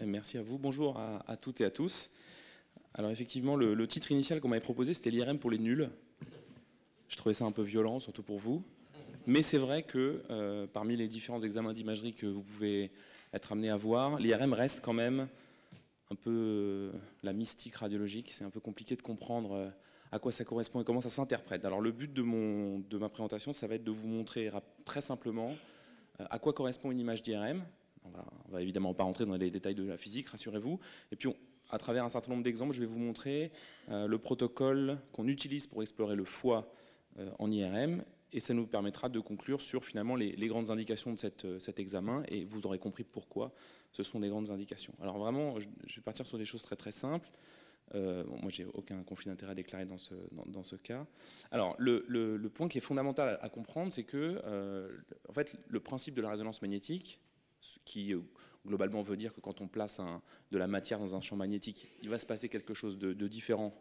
merci à vous. Bonjour à toutes et à tous. Alors effectivement, le titre initial qu'on m'avait proposé, c'était l'IRM pour les nuls. Je trouvais ça un peu violent, surtout pour vous. Mais c'est vrai que parmi les différents examens d'imagerie que vous pouvez être amené à voir, l'IRM reste quand même un peu la mystique radiologique. C'est un peu compliqué de comprendre à quoi ça correspond et comment ça s'interprète. Alors le but de ma présentation, ça va être de vous montrer très simplement à quoi correspond une image d'IRM. On va évidemment pas rentrer dans les détails de la physique, rassurez-vous. Et puis, à travers un certain nombre d'exemples, je vais vous montrer le protocole qu'on utilise pour explorer le foie en IRM. Et ça nous permettra de conclure sur finalement les grandes indications de cet examen. Et vous aurez compris pourquoi ce sont des grandes indications. Alors vraiment, je vais partir sur des choses très très simples. Moi, j'ai aucun conflit d'intérêt à déclarer dans ce cas. Alors, le point qui est fondamental à comprendre, c'est que en fait, le principe de la résonance magnétique, qui globalement veut dire que quand on place de la matière dans un champ magnétique, il va se passer quelque chose de différent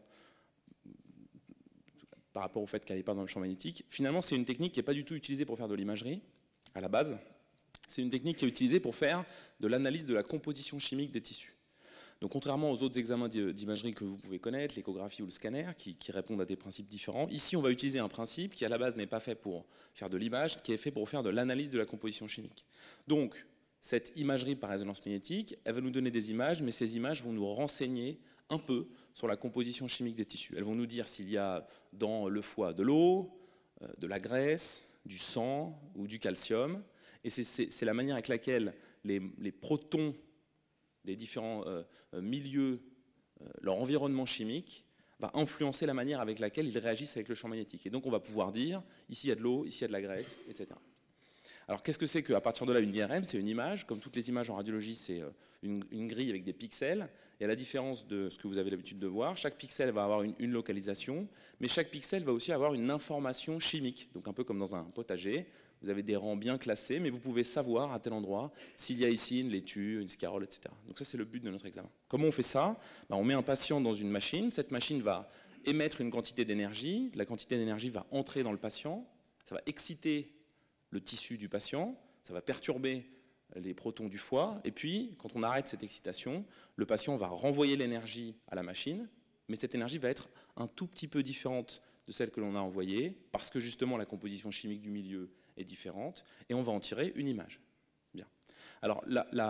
par rapport au fait qu'elle n'est pas dans le champ magnétique. Finalement, c'est une technique qui n'est pas du tout utilisée pour faire de l'imagerie, à la base. C'est une technique qui est utilisée pour faire de l'analyse de la composition chimique des tissus. Donc contrairement aux autres examens d'imagerie que vous pouvez connaître, l'échographie ou le scanner, qui répondent à des principes différents, ici on va utiliser un principe qui à la base n'est pas fait pour faire de l'image, qui est fait pour faire de l'analyse de la composition chimique. Donc cette imagerie par résonance magnétique, elle va nous donner des images, mais ces images vont nous renseigner un peu sur la composition chimique des tissus. Elles vont nous dire s'il y a dans le foie de l'eau, de la graisse, du sang ou du calcium. Et c'est la manière avec laquelle les protons des différents milieux, leur environnement chimique, va influencer la manière avec laquelle ils réagissent avec le champ magnétique. Et donc on va pouvoir dire, ici il y a de l'eau, ici il y a de la graisse, etc. Alors qu'est-ce que c'est qu'à partir de là, une IRM? C'est une image. Comme toutes les images en radiologie, c'est une grille avec des pixels. Et à la différence de ce que vous avez l'habitude de voir, chaque pixel va avoir une localisation, mais chaque pixel va aussi avoir une information chimique. Donc un peu comme dans un potager, vous avez des rangs bien classés, mais vous pouvez savoir à tel endroit s'il y a ici une laitue, une scarole, etc. Donc ça, c'est le but de notre examen. Comment on fait ça? On met un patient dans une machine. Cette machine va émettre une quantité d'énergie. La quantité d'énergie va entrer dans le patient. Ça va exciter le tissu du patient, ça va perturber les protons du foie, et puis, quand on arrête cette excitation, le patient va renvoyer l'énergie à la machine, mais cette énergie va être un tout petit peu différente de celle que l'on a envoyée, parce que justement la composition chimique du milieu est différente, et on va en tirer une image. Bien. Alors,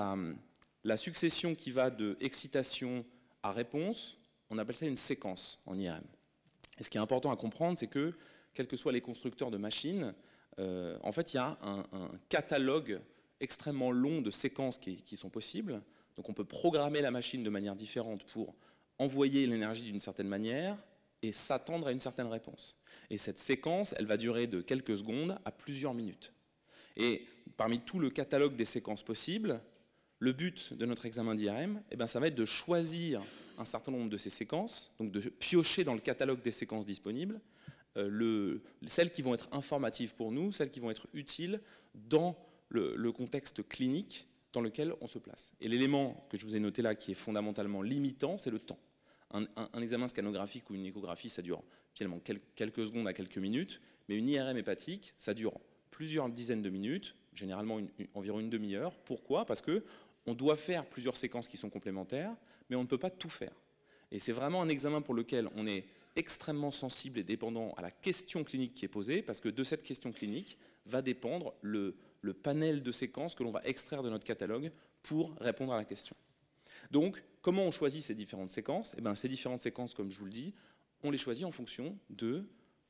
la succession qui va de excitation à réponse, on appelle ça une séquence en IRM. Et ce qui est important à comprendre, c'est que, quels que soient les constructeurs de machines, en fait, il y a un catalogue extrêmement long de séquences qui sont possibles. Donc on peut programmer la machine de manière différente pour envoyer l'énergie d'une certaine manière et s'attendre à une certaine réponse. Et cette séquence, elle va durer de quelques secondes à plusieurs minutes. Et parmi tout le catalogue des séquences possibles, le but de notre examen d'IRM, ça va être de choisir un certain nombre de ces séquences, donc de piocher dans le catalogue des séquences disponibles, celles qui vont être informatives pour nous, celles qui vont être utiles dans le contexte clinique dans lequel on se place. Et l'élément que je vous ai noté là, qui est fondamentalement limitant, c'est le temps. Un examen scanographique ou une échographie, ça dure finalement quelques secondes à quelques minutes, mais une IRM hépatique, ça dure plusieurs dizaines de minutes, généralement environ une demi-heure. Pourquoi? Parce qu'on doit faire plusieurs séquences qui sont complémentaires, mais on ne peut pas tout faire. Et c'est vraiment un examen pour lequel on est extrêmement sensible et dépendant à la question clinique qui est posée, parce que de cette question clinique va dépendre le panel de séquences que l'on va extraire de notre catalogue pour répondre à la question. Donc, comment on choisit ces différentes séquences? Ces différentes séquences, comme je vous le dis, on les choisit en fonction du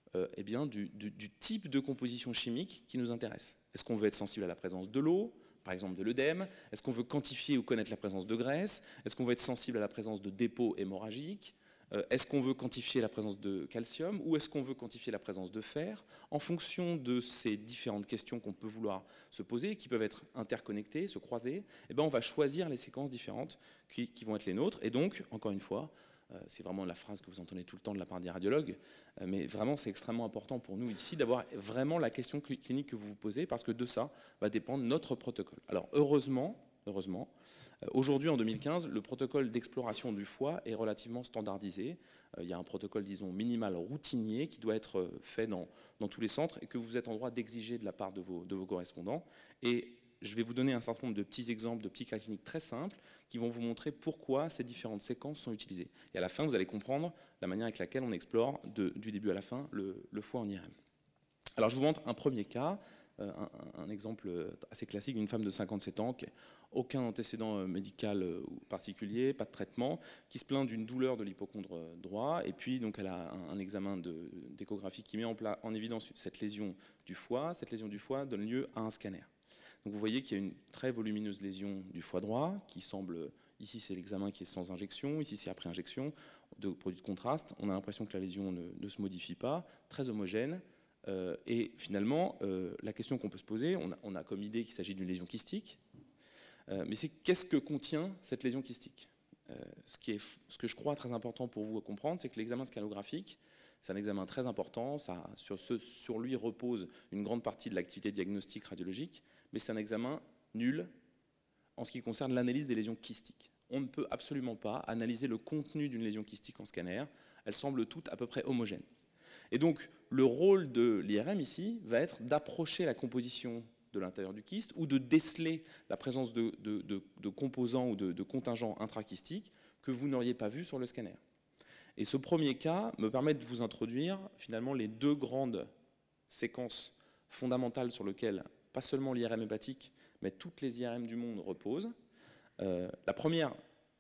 type de composition chimique qui nous intéresse. Est-ce qu'on veut être sensible à la présence de l'eau, par exemple de l'œdème? Est-ce qu'on veut quantifier ou connaître la présence de graisse? Est-ce qu'on veut être sensible à la présence de dépôts hémorragiques? Est-ce qu'on veut quantifier la présence de calcium ou est-ce qu'on veut quantifier la présence de fer? En fonction de ces différentes questions qu'on peut vouloir se poser, qui peuvent être interconnectées, se croiser, on va choisir les séquences différentes qui vont être les nôtres. Et donc, encore une fois, c'est vraiment la phrase que vous entendez tout le temps de la part des radiologues, mais vraiment c'est extrêmement important pour nous ici d'avoir vraiment la question clinique que vous vous posez, parce que de ça va dépendre notre protocole. Alors heureusement, aujourd'hui, en 2015, le protocole d'exploration du foie est relativement standardisé. Il y a un protocole, disons, minimal routinier qui doit être fait dans tous les centres et que vous êtes en droit d'exiger de la part de vos correspondants. Et je vais vous donner un certain nombre de petits exemples, de petits cas cliniques très simples qui vont vous montrer pourquoi ces différentes séquences sont utilisées. Et à la fin, vous allez comprendre la manière avec laquelle on explore du début à la fin le foie en IRM. Alors je vous montre un premier cas, un exemple assez classique d'une femme de 57 ans qui n'a aucun antécédent médical particulier, pas de traitement, qui se plaint d'une douleur de l'hypochondre droit, et puis donc elle a un examen d'échographie qui met en évidence cette lésion du foie. Cette lésion du foie donne lieu à un scanner. Donc vous voyez qu'il y a une très volumineuse lésion du foie droit qui semble, ici c'est l'examen qui est sans injection, ici c'est après injection de produits de contraste. On a l'impression que la lésion ne se modifie pas, très homogène. Et finalement, la question qu'on peut se poser, on a comme idée qu'il s'agit d'une lésion kystique, mais c'est qu'est-ce que contient cette lésion kystique? Ce que je crois très important pour vous à comprendre, c'est que l'examen scannographique, c'est un examen très important, sur lui repose une grande partie de l'activité diagnostique radiologique, mais c'est un examen nul en ce qui concerne l'analyse des lésions kystiques. On ne peut absolument pas analyser le contenu d'une lésion kystique en scanner, elles semblent toutes à peu près homogènes. Et donc, le rôle de l'IRM ici va être d'approcher la composition de l'intérieur du kyste ou de déceler la présence de composants ou de contingents intrakystiques que vous n'auriez pas vus sur le scanner. Et ce premier cas me permet de vous introduire finalement les deux grandes séquences fondamentales sur lesquelles pas seulement l'IRM hépatique, mais toutes les IRM du monde reposent. La première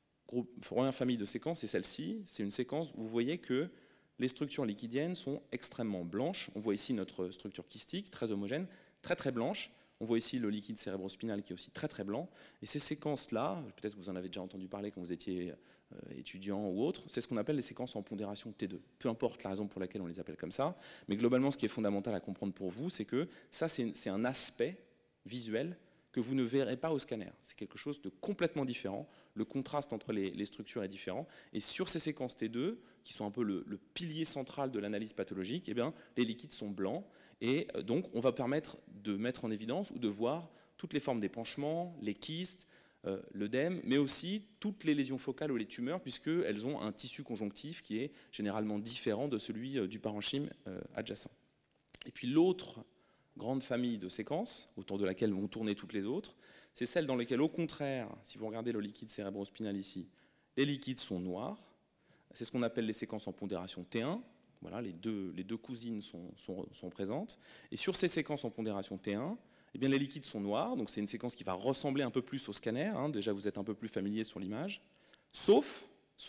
famille de séquences, c'est celle-ci. C'est une séquence où vous voyez que les structures liquidiennes sont extrêmement blanches. On voit ici notre structure kystique, très homogène, très très blanche. On voit ici le liquide cérébrospinal qui est aussi très très blanc. Et ces séquences-là, peut-être que vous en avez déjà entendu parler quand vous étiez étudiant ou autre, c'est ce qu'on appelle les séquences en pondération T2. Peu importe la raison pour laquelle on les appelle comme ça, mais globalement, ce qui est fondamental à comprendre pour vous, c'est que ça, c'est un aspect visuel que vous ne verrez pas au scanner. C'est quelque chose de complètement différent. Le contraste entre les structures est différent. Et sur ces séquences T2, qui sont un peu le pilier central de l'analyse pathologique, eh bien, les liquides sont blancs. Et donc, on va permettre de mettre en évidence ou de voir toutes les formes d'épanchement, les kystes, l'œdème, mais aussi toutes les lésions focales ou les tumeurs, puisqu'elles ont un tissu conjonctif qui est généralement différent de celui du parenchyme adjacent. Et puis l'autre grande famille de séquences, autour de laquelle vont tourner toutes les autres, c'est celle dans lesquelles, au contraire, si vous regardez le liquide cérébrospinal ici, les liquides sont noirs. C'est ce qu'on appelle les séquences en pondération T1. Voilà, les deux cousines sont présentes. Et sur ces séquences en pondération T1, eh bien, les liquides sont noirs, donc c'est une séquence qui va ressembler un peu plus au scanner. Hein, déjà, vous êtes un peu plus familier sur l'image, sauf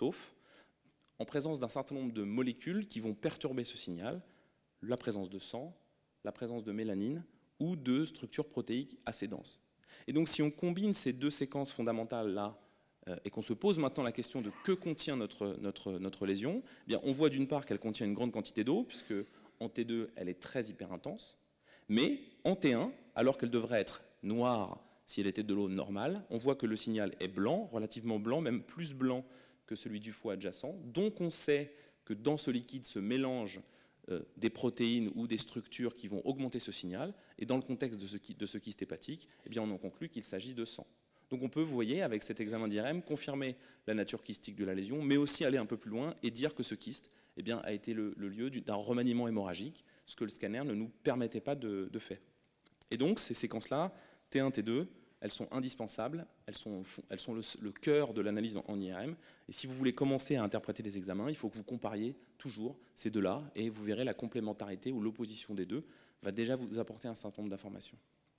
en présence d'un certain nombre de molécules qui vont perturber ce signal, la présence de sang, la présence de mélanine ou de structures protéiques assez denses. Et donc, si on combine ces deux séquences fondamentales-là et qu'on se pose maintenant la question de que contient notre lésion, eh bien, on voit d'une part qu'elle contient une grande quantité d'eau, puisque en T2, elle est très hyperintense, mais en T1, alors qu'elle devrait être noire si elle était de l'eau normale, on voit que le signal est blanc, relativement blanc, même plus blanc que celui du foie adjacent. Donc on sait que dans ce liquide se mélangent des protéines ou des structures qui vont augmenter ce signal, et dans le contexte de ce kyste hépatique, eh bien, on en conclut qu'il s'agit de sang. Donc on peut, vous voyez, avec cet examen d'IRM, confirmer la nature kystique de la lésion, mais aussi aller un peu plus loin et dire que ce kyste eh bien, a été le lieu d'un remaniement hémorragique, ce que le scanner ne nous permettait pas de faire. Et donc ces séquences-là, T1, T2, elles sont indispensables, elles sont le cœur de l'analyse en IRM. Et si vous voulez commencer à interpréter des examens, il faut que vous compariez toujours ces deux-là, et vous verrez la complémentarité ou l'opposition des deux va déjà vous apporter un certain nombre d'informations.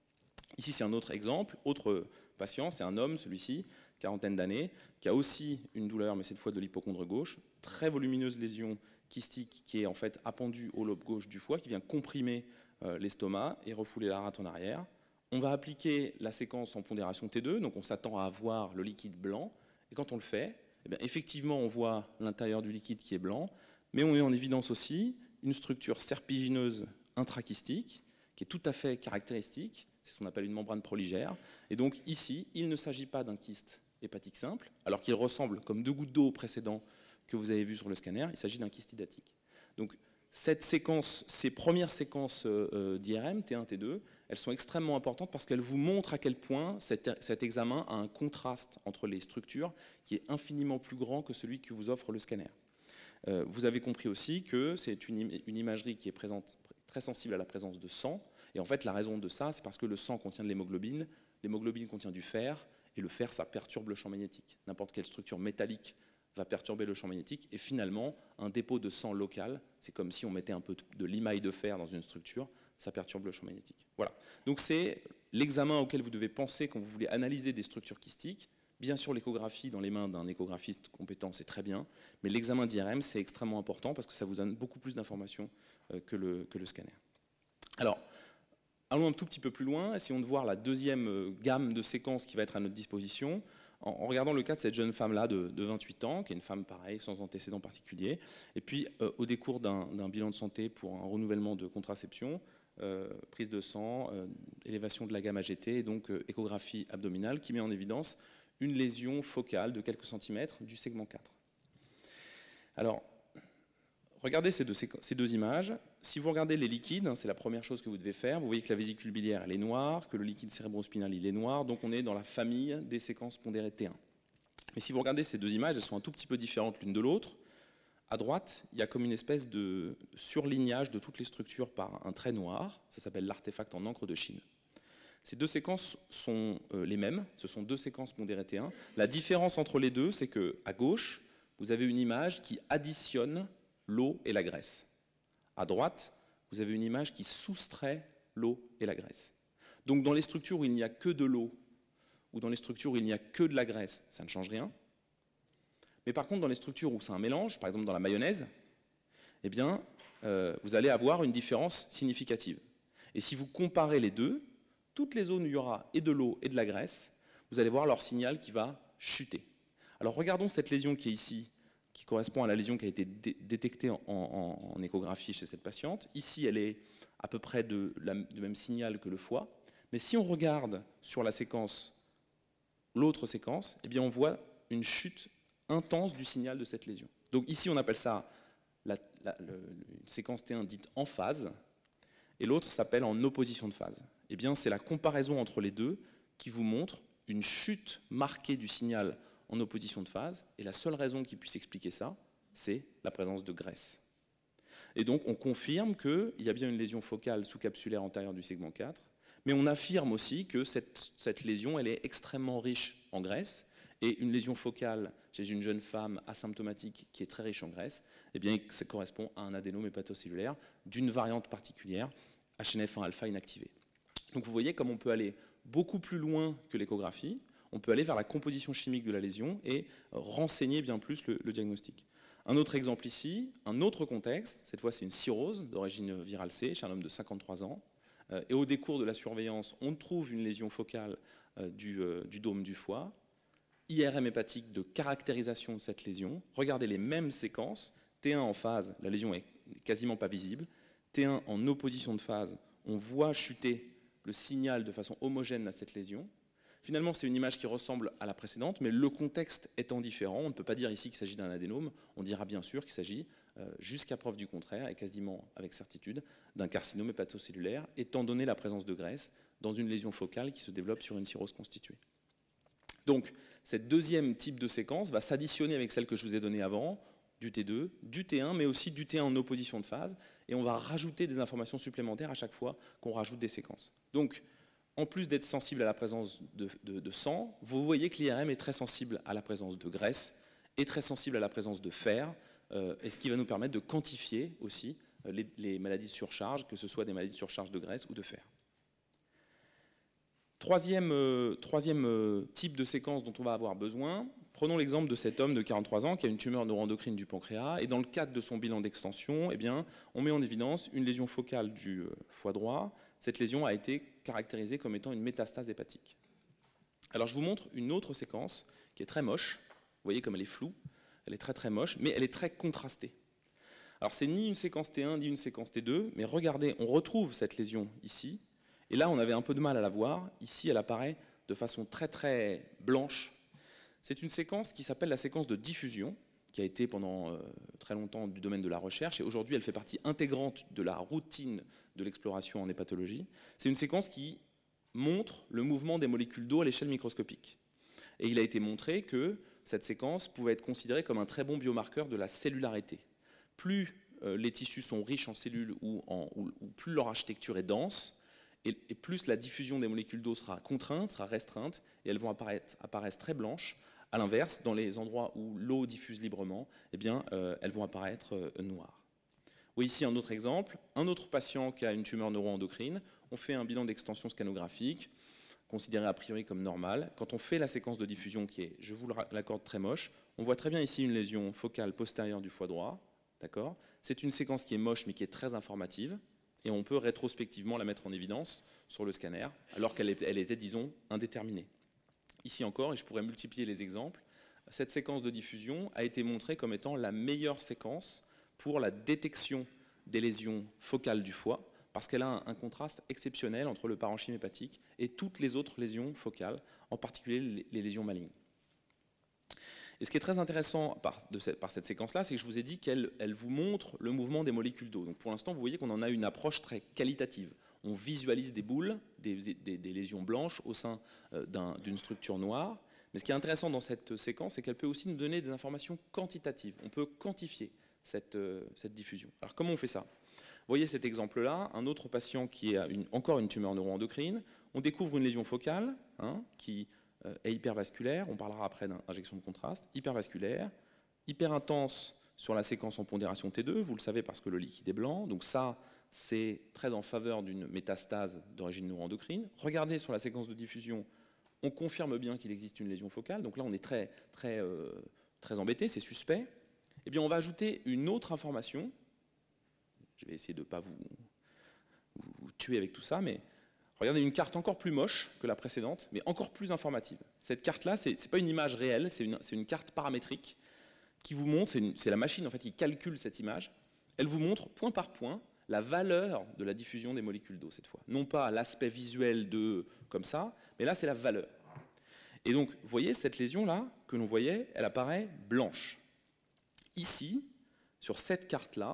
Ici, c'est un autre exemple, autre patient, c'est un homme, celui-ci, quarantaine d'années, qui a aussi une douleur, mais cette fois de l'hypochondre gauche, très volumineuse lésion kystique qui est en fait appendue au lobe gauche du foie, qui vient comprimer l'estomac et refouler la rate en arrière. On va appliquer la séquence en pondération T2, donc on s'attend à avoir le liquide blanc, et quand on le fait, eh bien, effectivement, on voit l'intérieur du liquide qui est blanc, mais on met en évidence aussi une structure serpigineuse intrakystique, qui est tout à fait caractéristique, c'est ce qu'on appelle une membrane proligère. Et donc ici, il ne s'agit pas d'un kyste hépatique simple, alors qu'il ressemble comme deux gouttes d'eau au précédent que vous avez vu sur le scanner, il s'agit d'un kyste hydatique. Donc cette séquence, ces premières séquences d'IRM, T1, T2, elles sont extrêmement importantes parce qu'elles vous montrent à quel point cet examen a un contraste entre les structures qui est infiniment plus grand que celui que vous offre le scanner. Vous avez compris aussi que c'est une imagerie qui est très sensible à la présence de sang. Et en fait, la raison de ça, c'est parce que le sang contient de l'hémoglobine, L'hémoglobine contient du fer, et le fer, ça perturbe le champ magnétique. N'importe quelle structure métallique va perturber le champ magnétique, et finalement, un dépôt de sang local, c'est comme si on mettait un peu de limaille de fer dans une structure, ça perturbe le champ magnétique. Voilà. Donc c'est l'examen auquel vous devez penser quand vous voulez analyser des structures kystiques. Bien sûr, l'échographie dans les mains d'un échographiste compétent, c'est très bien, mais l'examen d'IRM, c'est extrêmement important parce que ça vous donne beaucoup plus d'informations que le scanner. Alors, allons un tout petit peu plus loin, essayons de voir la deuxième gamme de séquences qui va être à notre disposition, en regardant le cas de cette jeune femme-là de 28 ans, qui est une femme pareille, sans antécédent particulier, et puis au décours d'un bilan de santé pour un renouvellement de contraception, prise de sang, élévation de la gamme AGT, et donc échographie abdominale, qui met en évidence une lésion focale de quelques centimètres du segment 4. Alors, regardez ces deux images. Si vous regardez les liquides, c'est la première chose que vous devez faire. Vous voyez que la vésicule biliaire, elle est noire, que le liquide cérébrospinal, il est noir. Donc on est dans la famille des séquences pondérées T1. Mais si vous regardez ces deux images, elles sont un tout petit peu différentes l'une de l'autre. À droite, il y a comme une espèce de surlignage de toutes les structures par un trait noir. Ça s'appelle l'artefact en encre de Chine. Ces deux séquences sont les mêmes. Ce sont deux séquences pondérées T1. La différence entre les deux, c'est qu'à gauche, vous avez une image qui additionne l'eau et la graisse. À droite, vous avez une image qui soustrait l'eau et la graisse. Donc dans les structures où il n'y a que de l'eau ou dans les structures où il n'y a que de la graisse, ça ne change rien. Mais par contre, dans les structures où c'est un mélange, par exemple dans la mayonnaise, eh bien, vous allez avoir une différence significative. Et si vous comparez les deux, toutes les zones où il y aura et de l'eau et de la graisse, vous allez voir leur signal qui va chuter. Alors regardons cette lésion qui est ici, qui correspond à la lésion qui a été détectée en échographie chez cette patiente. Ici, elle est à peu près du même signal que le foie. Mais si on regarde sur la séquence, l'autre séquence, eh bien on voit une chute intense du signal de cette lésion. Donc ici, on appelle ça une séquence T1 dite en phase, et l'autre s'appelle en opposition de phase. Eh bien, c'est la comparaison entre les deux qui vous montre une chute marquée du signal en opposition de phase, et la seule raison qui puisse expliquer ça, c'est la présence de graisse. Et donc, on confirme qu'il y a bien une lésion focale sous-capsulaire antérieure du segment 4, mais on affirme aussi que cette lésion, elle est extrêmement riche en graisse, et une lésion focale chez une jeune femme asymptomatique qui est très riche en graisse, eh bien, ça correspond à un adénome hépatocellulaire d'une variante particulière, HNF1-alpha inactivé. Donc vous voyez comme on peut aller beaucoup plus loin que l'échographie, on peut aller vers la composition chimique de la lésion et renseigner bien plus le diagnostic. Un autre exemple ici, un autre contexte, cette fois c'est une cirrhose d'origine virale C chez un homme de 53 ans, et au décours de la surveillance, on trouve une lésion focale du dôme du foie, IRM hépatique de caractérisation de cette lésion, regardez les mêmes séquences, T1 en phase, la lésion est quasiment pas visible, T1 en opposition de phase, on voit chuter le signal de façon homogène à cette lésion. Finalement, c'est une image qui ressemble à la précédente, mais le contexte étant différent, on ne peut pas dire ici qu'il s'agit d'un adénome, on dira bien sûr qu'il s'agit, jusqu'à preuve du contraire, et quasiment avec certitude, d'un carcinome hépatocellulaire, étant donné la présence de graisse dans une lésion focale qui se développe sur une cirrhose constituée. Donc, cette deuxième type de séquence va s'additionner avec celle que je vous ai donnée avant, du T2, du T1, mais aussi du T1 en opposition de phase, et on va rajouter des informations supplémentaires à chaque fois qu'on rajoute des séquences. Donc, en plus d'être sensible à la présence de sang, vous voyez que l'IRM est très sensible à la présence de graisse et très sensible à la présence de fer, et ce qui va nous permettre de quantifier aussi les maladies de surcharge, que ce soit des maladies de surcharge de graisse ou de fer. Troisième type de séquence dont on va avoir besoin, prenons l'exemple de cet homme de 43 ans qui a une tumeur neuroendocrine du pancréas, et dans le cadre de son bilan d'extension, eh bien, on met en évidence une lésion focale du foie droit. Cette lésion a été caractérisée comme étant une métastase hépatique. Alors je vous montre une autre séquence qui est très moche, vous voyez comme elle est floue, elle est très très moche, mais elle est très contrastée. Alors c'est ni une séquence T1 ni une séquence T2, mais regardez, on retrouve cette lésion ici, et là on avait un peu de mal à la voir, ici elle apparaît de façon très très blanche. C'est une séquence qui s'appelle la séquence de diffusion, qui a été pendant très longtemps du domaine de la recherche, et aujourd'hui elle fait partie intégrante de la routine de l'exploration en hépatologie. C'est une séquence qui montre le mouvement des molécules d'eau à l'échelle microscopique. Et il a été montré que cette séquence pouvait être considérée comme un très bon biomarqueur de la cellularité. Plus les tissus sont riches en cellules ou plus leur architecture est dense, Et plus la diffusion des molécules d'eau sera contrainte, sera restreinte, et elles vont apparaître très blanches. À l'inverse, dans les endroits où l'eau diffuse librement, eh bien, elles vont apparaître noires. Vous voyez ici un autre exemple. Un autre patient qui a une tumeur neuroendocrine, on fait un bilan d'extension scanographique, considéré a priori comme normal. Quand on fait la séquence de diffusion qui est, je vous l'accorde, très moche, on voit très bien ici une lésion focale postérieure du foie droit. D'accord ? C'est une séquence qui est moche mais qui est très informative, et on peut rétrospectivement la mettre en évidence sur le scanner, alors qu'elle était, disons, indéterminée. Ici encore, et je pourrais multiplier les exemples, cette séquence de diffusion a été montrée comme étant la meilleure séquence pour la détection des lésions focales du foie, parce qu'elle a un contraste exceptionnel entre le parenchyme hépatique et toutes les autres lésions focales, en particulier les lésions malignes. Et ce qui est très intéressant par cette séquence-là, c'est que je vous ai dit qu'elle vous montre le mouvement des molécules d'eau. Donc pour l'instant, vous voyez qu'on en a une approche très qualitative. On visualise des boules, des lésions blanches au sein d'une structure noire. Mais ce qui est intéressant dans cette séquence, c'est qu'elle peut aussi nous donner des informations quantitatives. On peut quantifier cette diffusion. Alors comment on fait ça ? Vous voyez cet exemple-là, un autre patient qui a encore une tumeur neuroendocrine. On découvre une lésion focale qui est hypervasculaire, on parlera après d'injection de contraste, hypervasculaire, hyper intense sur la séquence en pondération T2, vous le savez parce que le liquide est blanc, donc ça c'est très en faveur d'une métastase d'origine neuroendocrine. Regardez sur la séquence de diffusion, on confirme bien qu'il existe une lésion focale, donc là on est très embêté, c'est suspect. Eh bien on va ajouter une autre information, je vais essayer de ne pas vous tuer avec tout ça, mais regardez une carte encore plus moche que la précédente, mais encore plus informative. Cette carte-là, ce n'est pas une image réelle, c'est une carte paramétrique qui vous montre, c'est la machine en fait qui calcule cette image, elle vous montre point par point la valeur de la diffusion des molécules d'eau cette fois. Non pas l'aspect visuel comme ça, mais là c'est la valeur. Et donc, vous voyez, cette lésion-là, que l'on voyait, elle apparaît blanche. Ici, sur cette carte-là,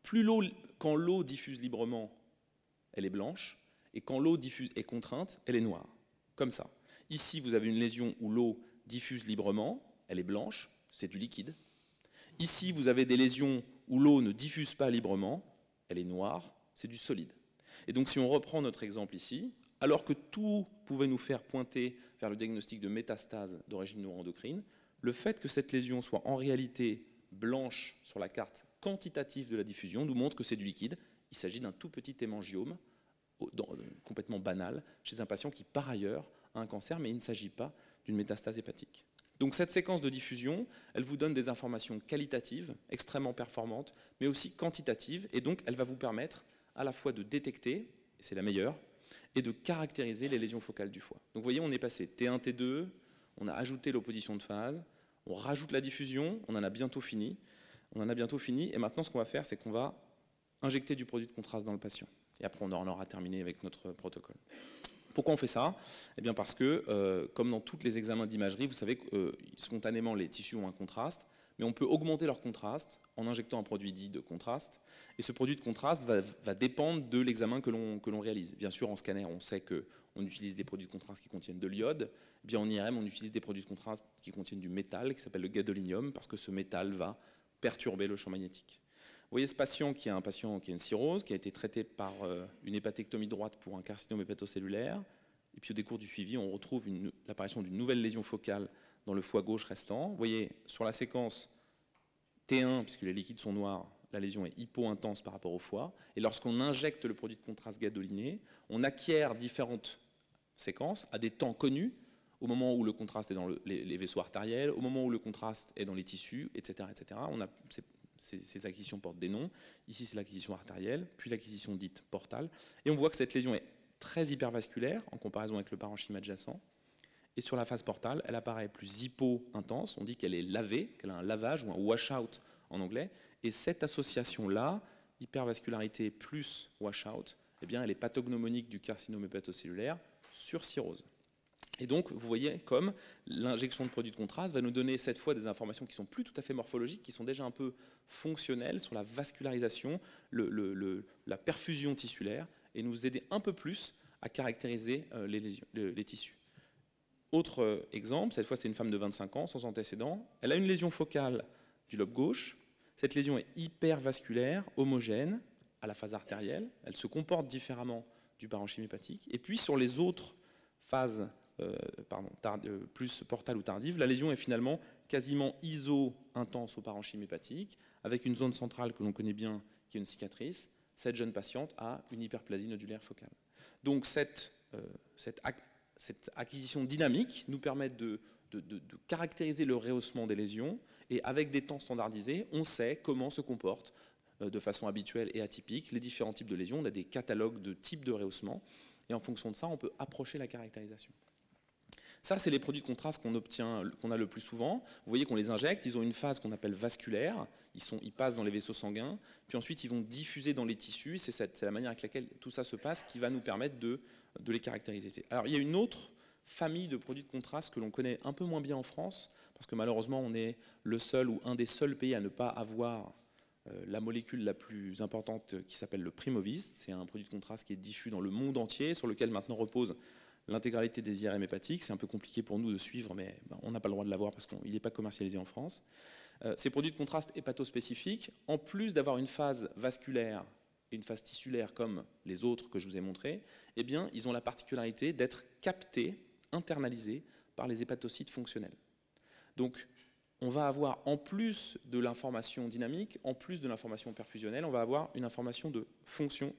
quand l'eau diffuse librement, elle est blanche, et quand l'eau diffuse est contrainte, elle est noire, comme ça. Ici, vous avez une lésion où l'eau diffuse librement, elle est blanche, c'est du liquide. Ici, vous avez des lésions où l'eau ne diffuse pas librement, elle est noire, c'est du solide. Et donc, si on reprend notre exemple ici, alors que tout pouvait nous faire pointer vers le diagnostic de métastase d'origine neuroendocrine, le fait que cette lésion soit en réalité blanche sur la carte quantitative de la diffusion nous montre que c'est du liquide. Il s'agit d'un tout petit hémangiome complètement banal chez un patient qui, par ailleurs, a un cancer, mais il ne s'agit pas d'une métastase hépatique. Donc cette séquence de diffusion, elle vous donne des informations qualitatives, extrêmement performantes, mais aussi quantitatives, et donc elle va vous permettre à la fois de détecter, et c'est la meilleure, et de caractériser les lésions focales du foie. Donc vous voyez, on est passé T1, T2, on a ajouté l'opposition de phase, on rajoute la diffusion, on en a bientôt fini, et maintenant ce qu'on va faire, c'est qu'on va injecter du produit de contraste dans le patient. Et après, on en aura terminé avec notre protocole. Pourquoi on fait ça ? Eh bien parce que, comme dans tous les examens d'imagerie, vous savez que spontanément, les tissus ont un contraste, mais on peut augmenter leur contraste en injectant un produit dit de contraste. Et ce produit de contraste va dépendre de l'examen que l'on réalise. Bien sûr, en scanner, on sait qu'on utilise des produits de contraste qui contiennent de l'iode. Bien en IRM, on utilise des produits de contraste qui contiennent du métal, qui s'appelle le gadolinium, parce que ce métal va perturber le champ magnétique. Vous voyez ce patient qui a une cirrhose, qui a été traité par une hépatectomie droite pour un carcinome hépatocellulaire. Et puis au décours du suivi, on retrouve l'apparition d'une nouvelle lésion focale dans le foie gauche restant. Vous voyez, sur la séquence T1, puisque les liquides sont noirs, la lésion est hypo-intense par rapport au foie. Et lorsqu'on injecte le produit de contraste gadoliné, on acquiert différentes séquences à des temps connus, au moment où le contraste est dans les vaisseaux artériels, au moment où le contraste est dans les tissus, etc. etc. Ces acquisitions portent des noms. Ici, c'est l'acquisition artérielle, puis l'acquisition dite portale. Et on voit que cette lésion est très hypervasculaire en comparaison avec le parenchyme adjacent. Et sur la phase portale, elle apparaît plus hypo-intense. On dit qu'elle est lavée, qu'elle a un lavage ou un wash-out en anglais. Et cette association-là, hypervascularité plus wash-out, eh bien, elle est pathognomonique du carcinome hépatocellulaire sur cirrhose. Et donc, vous voyez comme l'injection de produits de contraste va nous donner cette fois des informations qui sont plus tout à fait morphologiques, qui sont déjà un peu fonctionnelles sur la vascularisation, la perfusion tissulaire, et nous aider un peu plus à caractériser les tissus. Autre exemple, cette fois c'est une femme de 25 ans, sans antécédent. Elle a une lésion focale du lobe gauche. Cette lésion est hypervasculaire, homogène, à la phase artérielle. Elle se comporte différemment du parenchyme hépatique. Et puis sur les autres phases plus portales ou tardives, la lésion est finalement quasiment iso-intense au parenchyme hépatique, avec une zone centrale que l'on connaît bien, qui est une cicatrice. Cette jeune patiente a une hyperplasie nodulaire focale. Donc cette acquisition dynamique nous permet de caractériser le rehaussement des lésions, et avec des temps standardisés, on sait comment se comportent de façon habituelle et atypique les différents types de lésions. On a des catalogues de types de rehaussement, et en fonction de ça, on peut approcher la caractérisation. Ça, c'est les produits de contraste qu'on a le plus souvent. Vous voyez qu'on les injecte, ils ont une phase qu'on appelle vasculaire, ils passent dans les vaisseaux sanguins, puis ensuite ils vont diffuser dans les tissus, c'est la manière avec laquelle tout ça se passe qui va nous permettre de les caractériser. Alors il y a une autre famille de produits de contraste que l'on connaît un peu moins bien en France, parce que malheureusement on est le seul ou un des seuls pays à ne pas avoir la molécule la plus importante qui s'appelle le Primovis. C'est un produit de contraste qui est diffus dans le monde entier, sur lequel maintenant repose l'intégralité des IRM hépatiques. C'est un peu compliqué pour nous de suivre, mais on n'a pas le droit de l'avoir parce qu'il n'est pas commercialisé en France. Ces produits de contraste hépatospécifiques, en plus d'avoir une phase vasculaire et une phase tissulaire comme les autres que je vous ai montrés, eh bien, ils ont la particularité d'être captés, internalisés par les hépatocytes fonctionnels. Donc, on va avoir, en plus de l'information dynamique, en plus de l'information perfusionnelle, on va avoir une information de fonction,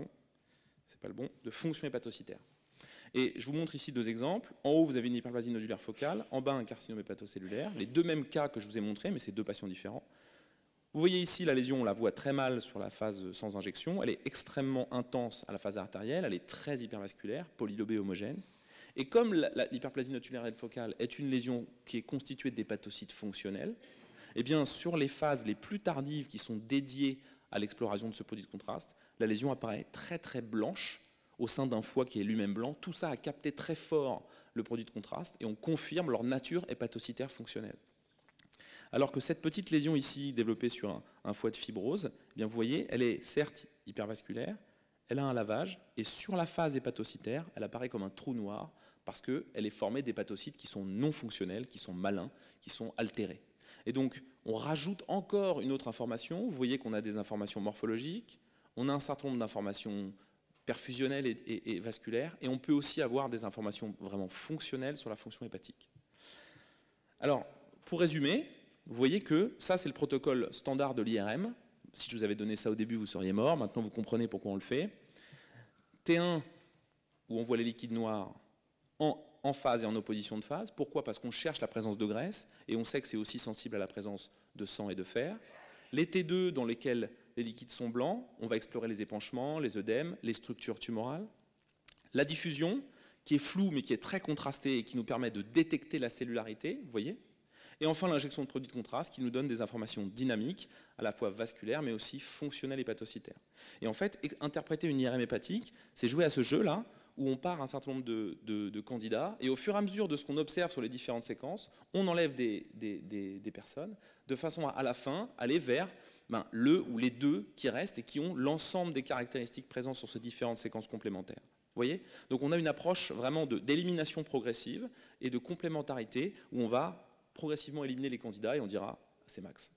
de fonction hépatocytaire. Et je vous montre ici deux exemples. En haut, vous avez une hyperplasie nodulaire focale, en bas, un carcinome hépatocellulaire. Les deux mêmes cas que je vous ai montrés, mais c'est deux patients différents. Vous voyez ici la lésion, on la voit très mal sur la phase sans injection. Elle est extrêmement intense à la phase artérielle, elle est très hypervasculaire, polylobée homogène. Et comme l'hyperplasie nodulaire focale est une lésion qui est constituée d'hépatocytes fonctionnels, eh bien, sur les phases les plus tardives qui sont dédiées à l'exploration de ce produit de contraste, la lésion apparaît très très blanche, au sein d'un foie qui est lui-même blanc. Tout ça a capté très fort le produit de contraste et on confirme leur nature hépatocytaire fonctionnelle. Alors que cette petite lésion ici, développée sur un foie de fibrose, eh bien vous voyez, elle est certes hypervasculaire, elle a un lavage, et sur la phase hépatocytaire, elle apparaît comme un trou noir parce qu'elle est formée d'hépatocytes qui sont non fonctionnels, qui sont malins, qui sont altérés. Et donc, on rajoute encore une autre information. Vous voyez qu'on a des informations morphologiques, on a un certain nombre d'informations perfusionnelle et vasculaire, et on peut aussi avoir des informations vraiment fonctionnelles sur la fonction hépatique. Alors, pour résumer, vous voyez que ça, c'est le protocole standard de l'IRM. Si je vous avais donné ça au début, vous seriez mort. Maintenant, vous comprenez pourquoi on le fait. T1, où on voit les liquides noirs en phase et en opposition de phase. Pourquoi? Parce qu'on cherche la présence de graisse, et on sait que c'est aussi sensible à la présence de sang et de fer. Les T2, dans lesquels les liquides sont blancs, on va explorer les épanchements, les œdèmes, les structures tumorales. La diffusion, qui est floue mais qui est très contrastée et qui nous permet de détecter la cellularité, vous voyez. Et enfin l'injection de produits de contraste qui nous donne des informations dynamiques, à la fois vasculaires mais aussi fonctionnelles hépatocytaires. Et en fait, interpréter une IRM hépatique, c'est jouer à ce jeu-là, où on part un certain nombre de candidats, et au fur et à mesure de ce qu'on observe sur les différentes séquences, on enlève des personnes, de façon à la fin, aller vers le ou les deux qui restent et qui ont l'ensemble des caractéristiques présentes sur ces différentes séquences complémentaires. Vous voyez? Donc on a une approche vraiment d'élimination progressive et de complémentarité où on va progressivement éliminer les candidats et on dira c'est max.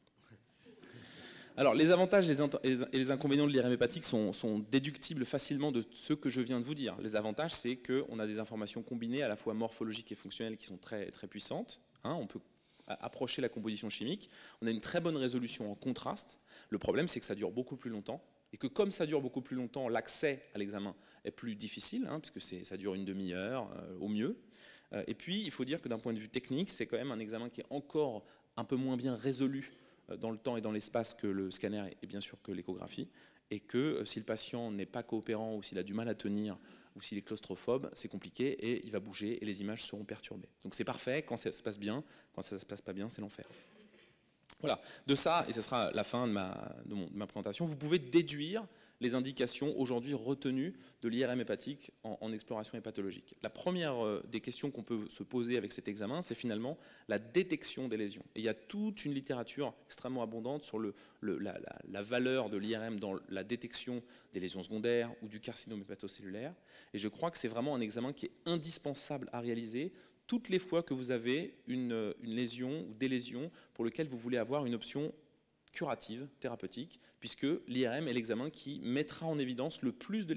Alors les avantages et les inconvénients de l'IRM hépatique sont déductibles facilement de ce que je viens de vous dire. Les avantages, c'est qu'on a des informations combinées à la fois morphologiques et fonctionnelles qui sont très, très puissantes. On peut approcher la composition chimique. On a une très bonne résolution en contraste. Le problème, c'est que ça dure beaucoup plus longtemps. Et que comme ça dure beaucoup plus longtemps, l'accès à l'examen est plus difficile, puisque ça dure une demi-heure au mieux. Et puis, il faut dire que d'un point de vue technique, c'est quand même un examen qui est encore un peu moins bien résolu dans le temps et dans l'espace que le scanner et bien sûr que l'échographie. Et que si le patient n'est pas coopérant ou s'il a du mal à tenir ou s'il est claustrophobe, c'est compliqué et il va bouger et les images seront perturbées. Donc c'est parfait quand ça se passe bien, quand ça ne se passe pas bien, c'est l'enfer. Voilà, de ça, et ce sera la fin de ma présentation, vous pouvez déduire les indications aujourd'hui retenues de l'IRM hépatique en exploration hépatologique. La première des questions qu'on peut se poser avec cet examen, c'est finalement la détection des lésions. Et il y a toute une littérature extrêmement abondante sur la valeur de l'IRM dans la détection des lésions secondaires ou du carcinome hépatocellulaire. Et je crois que c'est vraiment un examen qui est indispensable à réaliser toutes les fois que vous avez une lésion ou des lésions pour lesquelles vous voulez avoir une option curative, thérapeutique, puisque l'IRM est l'examen qui mettra en évidence le plus de lésions.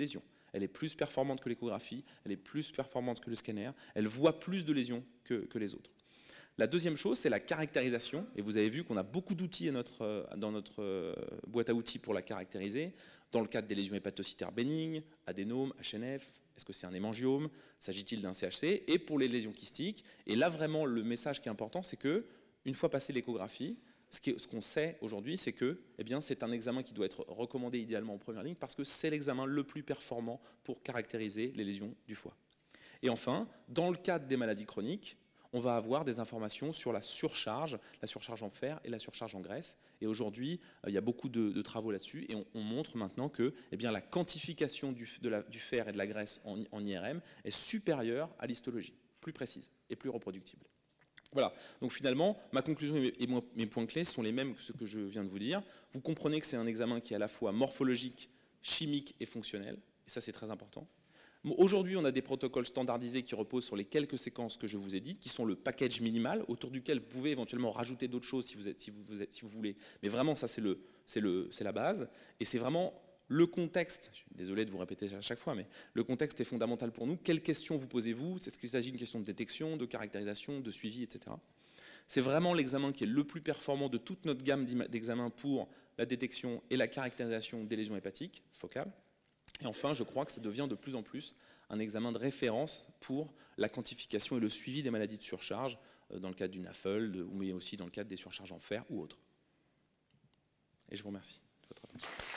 elle est plus performante que l'échographie, elle est plus performante que le scanner, elle voit plus de lésions que les autres. La deuxième chose, c'est la caractérisation, et vous avez vu qu'on a beaucoup d'outils dans notre boîte à outils pour la caractériser, dans le cadre des lésions hépatocytaires bénignes, adénome, HNF, est-ce que c'est un hémangiome, s'agit-il d'un CHC, et pour les lésions kystiques, et là vraiment le message qui est important, c'est que une fois passé l'échographie, ce qu'on sait aujourd'hui, c'est que c'est un examen qui doit être recommandé idéalement en première ligne parce que c'est l'examen le plus performant pour caractériser les lésions du foie. Et enfin, dans le cadre des maladies chroniques, on va avoir des informations sur la surcharge en fer et la surcharge en graisse. Et aujourd'hui, il y a beaucoup de travaux là-dessus et on montre maintenant que la quantification du fer et de la graisse en IRM est supérieure à l'histologie, plus précise et plus reproductible. Voilà, donc finalement, ma conclusion et mes points clés sont les mêmes que ce que je viens de vous dire. Vous comprenez que c'est un examen qui est à la fois morphologique, chimique et fonctionnel, et ça c'est très important. Aujourd'hui, on a des protocoles standardisés qui reposent sur les quelques séquences que je vous ai dites, qui sont le package minimal, autour duquel vous pouvez éventuellement rajouter d'autres choses si vous voulez. Mais vraiment, ça c'est la base, et c'est vraiment le contexte, je suis désolé de vous répéter à chaque fois, mais le contexte est fondamental pour nous. Quelles questions vous posez-vous? Est-ce qu'il s'agit d'une question de détection, de caractérisation, de suivi, etc. C'est vraiment l'examen qui est le plus performant de toute notre gamme d'examens pour la détection et la caractérisation des lésions hépatiques focales. Et enfin, je crois que ça devient de plus en plus un examen de référence pour la quantification et le suivi des maladies de surcharge dans le cadre du NAFLD, mais aussi dans le cadre des surcharges en fer ou autres. Et je vous remercie de votre attention.